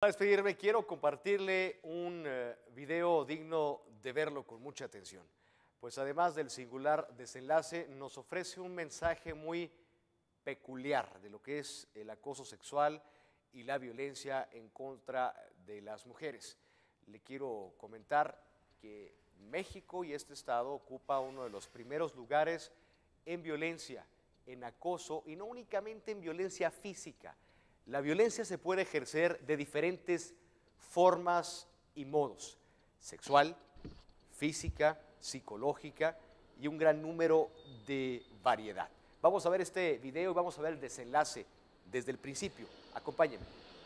Para despedirme, quiero compartirle un video digno de verlo con mucha atención, pues además del singular desenlace, nos ofrece un mensaje muy peculiar de lo que es el acoso sexual y la violencia en contra de las mujeres. Le quiero comentar que México y este estado ocupa uno de los primeros lugares en violencia, en acoso, y no únicamente en violencia física. La violencia se puede ejercer de diferentes formas y modos: sexual, física, psicológica y un gran número de variedad. Vamos a ver este video y vamos a ver el desenlace desde el principio. Acompáñenme.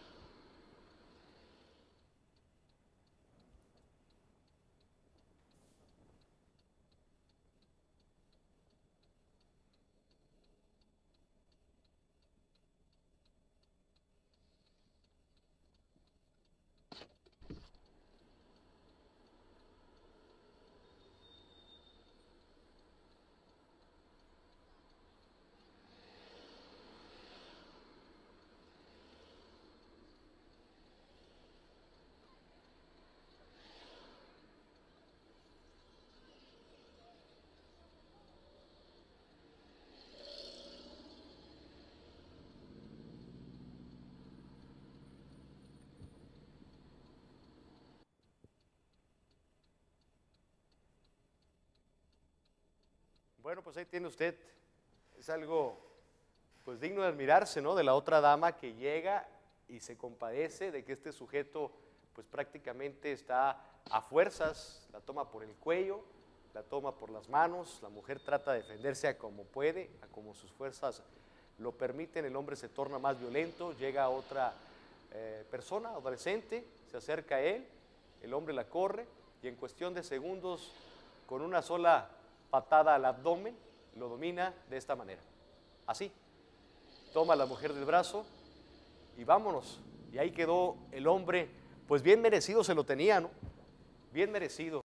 Bueno, pues ahí tiene usted, es algo pues digno de admirarse, ¿no? De la otra dama que llega y se compadece de que este sujeto pues prácticamente está a fuerzas, la toma por el cuello, la toma por las manos, la mujer trata de defenderse a como puede, a como sus fuerzas lo permiten, el hombre se torna más violento, llega otra persona, adolescente, se acerca a él, el hombre la corre y en cuestión de segundos, con una sola patada al abdomen, lo domina de esta manera, así. Toma a la mujer del brazo y vámonos. Y ahí quedó el hombre, pues bien merecido se lo tenía, ¿no? Bien merecido.